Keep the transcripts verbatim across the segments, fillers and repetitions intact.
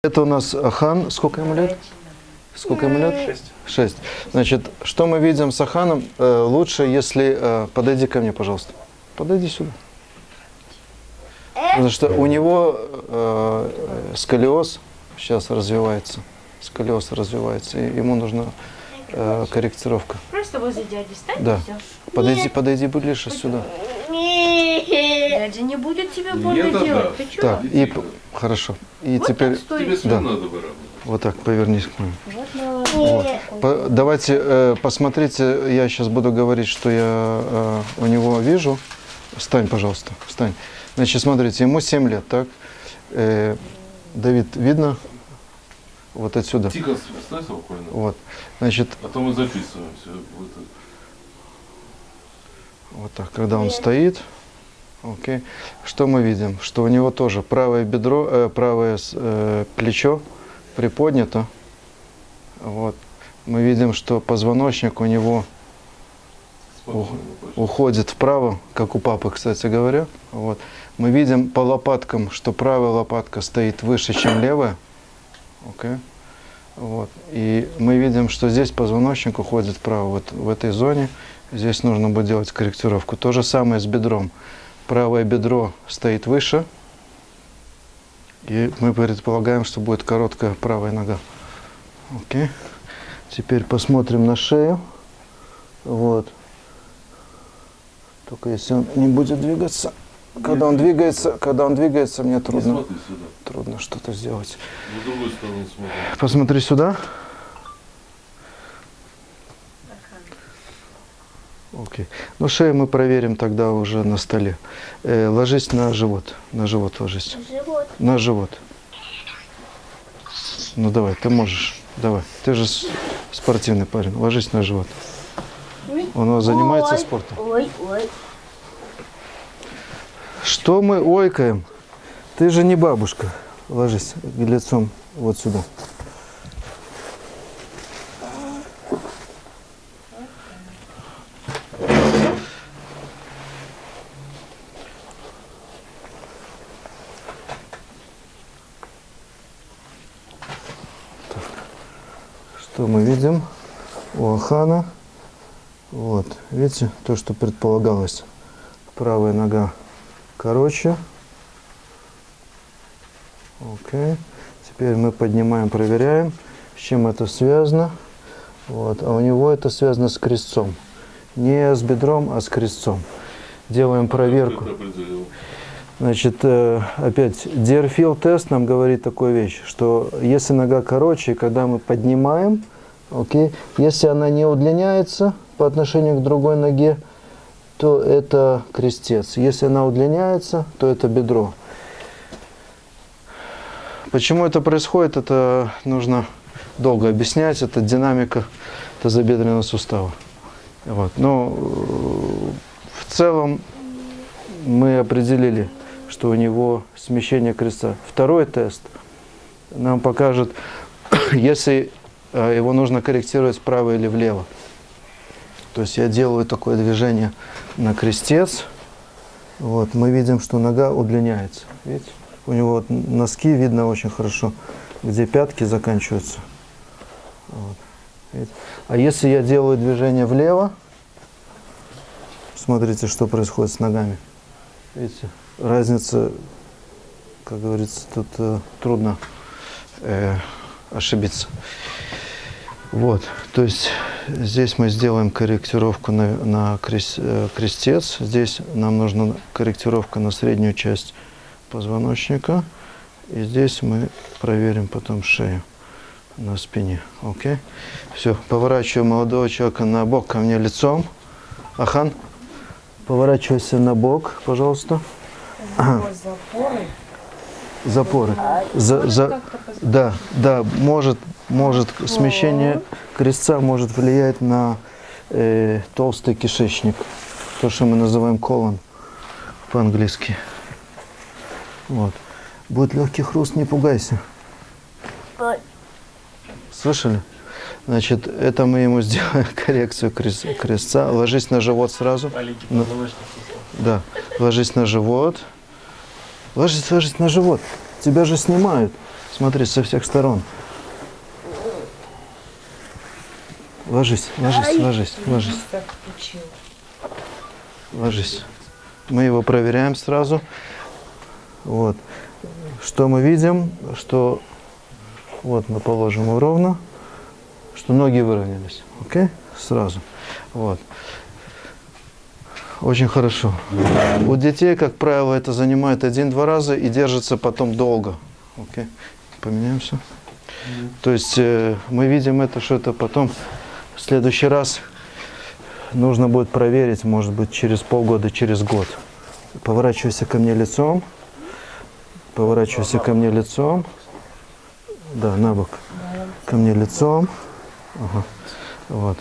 Это у нас Ахан. Сколько ему лет? Сколько ему лет? Шесть. Шесть. Значит, что мы видим с Аханом? Э, лучше, если... Э, подойди ко мне, пожалуйста. Подойди сюда. Потому что у него э, сколиоз сейчас развивается. Сколиоз развивается. И ему нужна э, корректировка. Просто возле дяди стань, Да. и все. Подойди, подойди ближе сюда. Дядя не будет тебе больно Нет, делать. да. Ты что? Так, и п- хорошо. И Вот теперь... так стой. Тебе Да. да. надо выравнивать. Вот так, повернись к моему. Вот молодец. Вот. По- давайте э, посмотрите, я сейчас буду говорить, что я э, у него вижу. Встань, пожалуйста, встань. Значит, смотрите, ему семь лет, так? Э, Давид, видно? Вот отсюда. Тихо, стой спокойно. Вот. Значит, А то мы записываем все. Вот это. вот так, когда он стоит, окей. Что мы видим? Что у него тоже правое бедро, э, правое э, плечо приподнято. Вот. Мы видим, что позвоночник у него Спокойно, пожалуйста. уходит вправо, как у папы, кстати говоря. Вот. Мы видим по лопаткам, что правая лопатка стоит выше, чем левая. Okay. Вот. И мы видим, что здесь позвоночник уходит вправо, вот в этой зоне. Здесь нужно будет делать корректировку. То же самое с бедром. Правое бедро стоит выше. И мы предполагаем, что будет короткая правая нога. Okay. Теперь посмотрим на шею. Вот. Только если он не будет двигаться. Когда он двигается, когда он двигается, мне трудно, Смотри сюда. трудно что-то сделать. На другую сторону смотри. Посмотри сюда. Окей. Ну, шею мы проверим тогда уже на столе. Э, ложись на живот. На живот ложись. Живот. На живот. Ну, давай, ты можешь. Давай. Ты же с- спортивный парень. Ложись на живот. Он у вас занимается Ой, спортом? Ой, ой. Что мы ойкаем? Ты же не бабушка. Ложись лицом вот сюда. Так. Что мы видим у Ахана? Вот, видите, то, что предполагалось. Правая нога короче. Окей. Теперь мы поднимаем, проверяем, с чем это связано. Вот. А у него это связано с крестцом. Не с бедром, а с крестцом. Делаем проверку. Это определил. Значит, э, опять, Deerfield тест нам говорит такую вещь, что если нога короче, когда мы поднимаем, окей, если она не удлиняется по отношению к другой ноге, то это крестец. Если она удлиняется, то это бедро. Почему это происходит, это нужно долго объяснять. Это динамика тазобедренного сустава. Вот. Но э, в целом мы определили, что у него смещение крестца. Второй тест нам покажет, если э, его нужно корректировать вправо или влево. То есть я делаю такое движение на крестец. Вот, мы видим, что нога удлиняется. Видите? У него вот носки видно очень хорошо, где пятки заканчиваются. Вот, видите? А если я делаю движение влево, смотрите, что происходит с ногами. Видите? Разница, как говорится, тут э, трудно э, ошибиться. Вот, то есть здесь мы сделаем корректировку на, на крест, э, крестец. Здесь нам нужна корректировка на среднюю часть позвоночника. И здесь мы проверим потом шею на спине. Окей? Все, поворачиваю молодого человека на бок ко мне лицом. Ахан, поворачивайся на бок, пожалуйста. Запоры. Запоры. За, за, да, да, может, может смещение крестца может влиять на э, толстый кишечник, то, что мы называем колон по-английски. Вот. Будет легкий хруст, не пугайся. Ой. Слышали? Значит, это мы ему сделаем коррекцию крест, крестца. Ложись на живот сразу. На, да, ложись на живот. Ложись, ложись на живот. Тебя же снимают. смотри, со всех сторон. Ложись, ложись, ложись, ложись. Ложись. Мы его проверяем сразу. Вот. Что мы видим? Что вот мы положим его ровно, что ноги выровнялись. Окей? Сразу. Вот. Очень хорошо. У детей, как правило, это занимает один-два раза и держится потом долго. Окей? Поменяемся. То есть э, мы видим это, что это потом в следующий раз нужно будет проверить, может быть, через полгода, через год. Поворачивайся ко мне лицом. Поворачивайся ко мне лицом. Да, на бок. Ко мне лицом. Ага. Вот.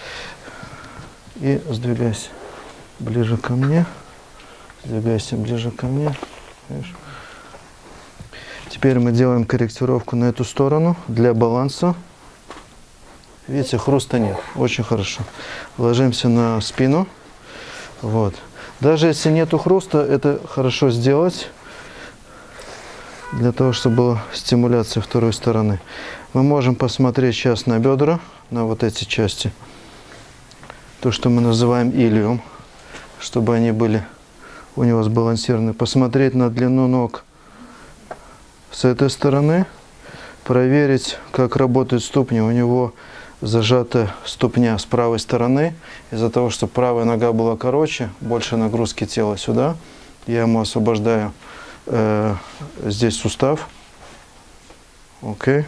И сдвигайся ближе ко мне. Сдвигайся ближе ко мне. Видишь? Теперь мы делаем корректировку на эту сторону для баланса. Видите, хруста нет. Очень хорошо. Ложимся на спину. Вот. Даже если нету хруста, это хорошо сделать, для того, чтобы была стимуляция второй стороны. Мы можем посмотреть сейчас на бедра, на вот эти части. То, что мы называем илиум, чтобы они были у него сбалансированы. Посмотреть на длину ног с этой стороны. Проверить, как работают ступни. У него зажата ступня с правой стороны. Из-за того, что правая нога была короче, больше нагрузки тела сюда. Я ему освобождаю э, здесь сустав. Окей.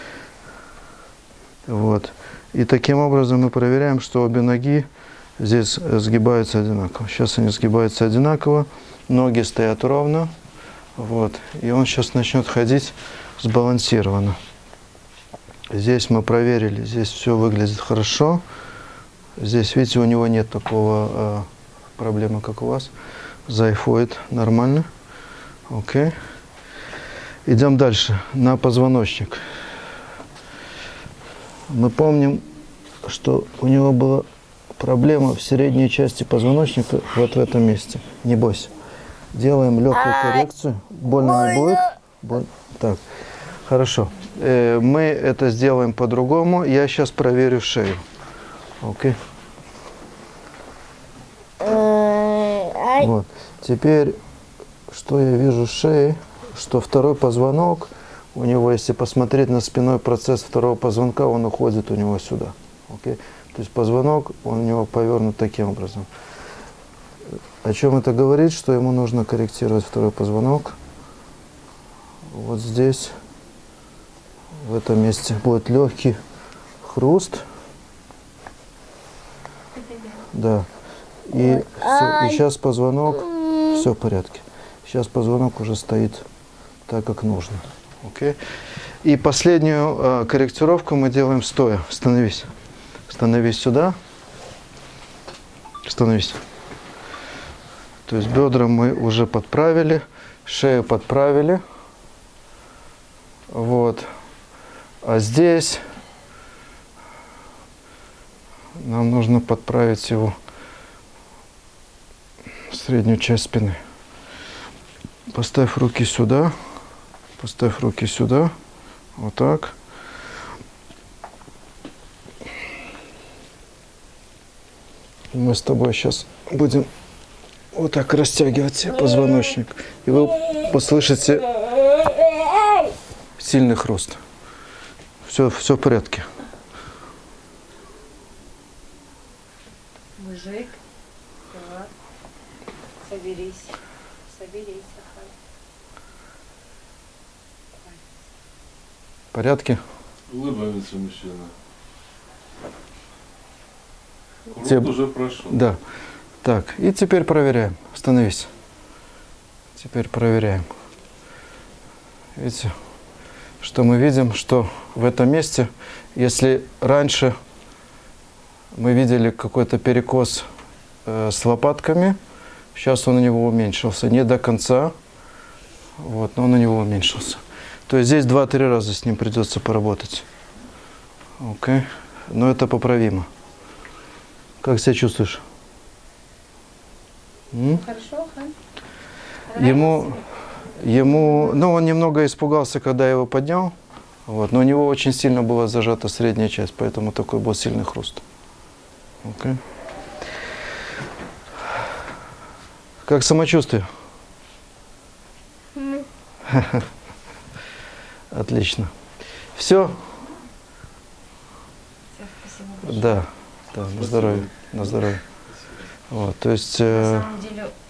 Вот. И таким образом мы проверяем, что обе ноги здесь сгибаются одинаково. Сейчас они сгибаются одинаково. Ноги стоят ровно. Вот. И он сейчас начнет ходить сбалансированно. Здесь мы проверили, здесь все выглядит хорошо. Здесь, видите, у него нет такого э, проблемы, как у вас. Зайфоид нормально. Окей. Идем дальше. На позвоночник. Мы помним, что у него была проблема в средней части позвоночника, вот в этом месте. Не бойся. Делаем легкую коррекцию. Больно не будет? Боль... Так. Хорошо. Э, мы это сделаем по-другому. Я сейчас проверю шею. Окей. Вот. Теперь, что я вижу в шее, что второй позвонок, у него, если посмотреть на спинной процесс второго позвонка, он уходит у него сюда. Окей. То есть позвонок, он у него повернут таким образом. О чем это говорит? Что ему нужно корректировать второй позвонок. Вот здесь. В этом месте будет легкий хруст. Да. И, все, и сейчас позвонок, все в порядке. Сейчас позвонок уже стоит так, как нужно. Окей. И последнюю э, корректировку мы делаем стоя. Становись. Становись сюда. Становись. То есть бедра мы уже подправили, шею подправили. Вот. А здесь нам нужно подправить его среднюю часть спины. Поставь руки сюда. Поставь руки сюда. Вот так. Мы с тобой сейчас будем вот так растягивать позвоночник. И вы услышите сильный хруст. Все, все в порядке. Мужик, вот. Соберись, соберись, Сахар. В порядке? Улыбается мужчина. Круг Те... уже прошел. Да. Так, и теперь проверяем. Становись. Теперь проверяем. Видите, что мы видим, что в этом месте, если раньше мы видели какой-то перекос э, с лопатками, сейчас он у него уменьшился. Не до конца, вот, но он у него уменьшился. То есть здесь два-три раза с ним придется поработать. Окей. Но это поправимо. Как себя чувствуешь? Хорошо, хан. Ему, Ему, ну, он немного испугался, когда я его поднял, вот, но у него очень сильно была зажата средняя часть, поэтому такой был сильный хруст. Okay. Как самочувствие? М. Отлично. Все? Всё, спасибо большое. Да, да, на здоровье, на здоровье. Вот, то есть... На э, самом деле